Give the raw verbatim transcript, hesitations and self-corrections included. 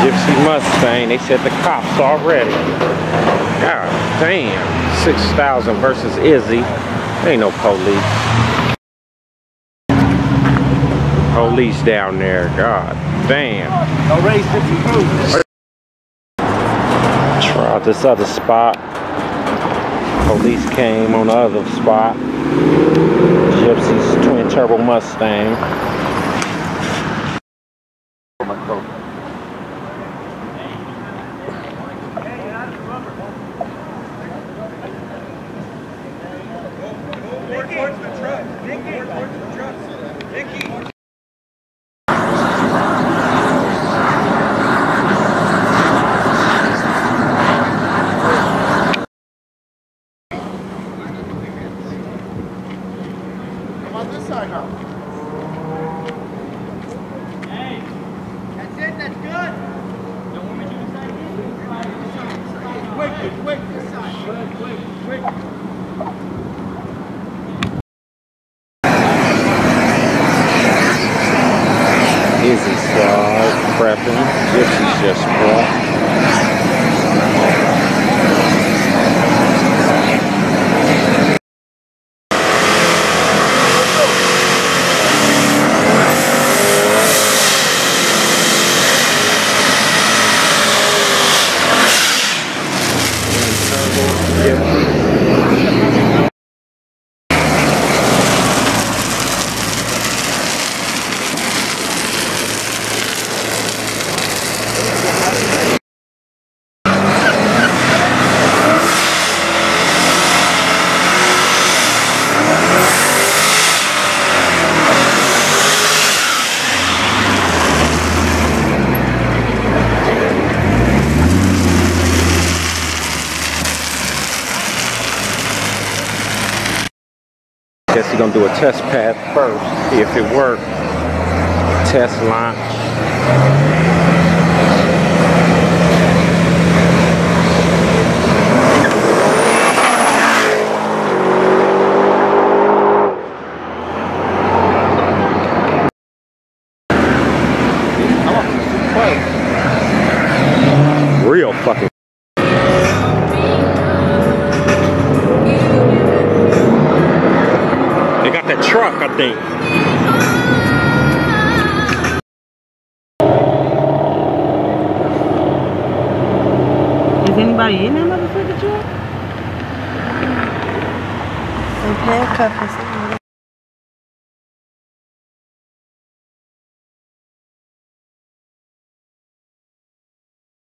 Gypsy Mustang. They said the cops already. God damn. six thousand versus Izzy. Ain't no police. Police down there. God damn. No race fifty proof. Try this other spot. Police came on the other spot. Gypsy's twin turbo Mustang. Towards the truck. Nicky. Towards the truck. Nicky. Come on this side now. Hey. That's it. That's good. Don't want me to do this side again? Quick, quick, quick. This side. Quick, quick, quick. Izzy slide, prepping. Gypsy's just prep. Guess he's gonna do a test path first, see if it works. Test launch. Real fucking. They got that truck, I think. Is anybody in that motherfucker truck? Some handcuffs or something.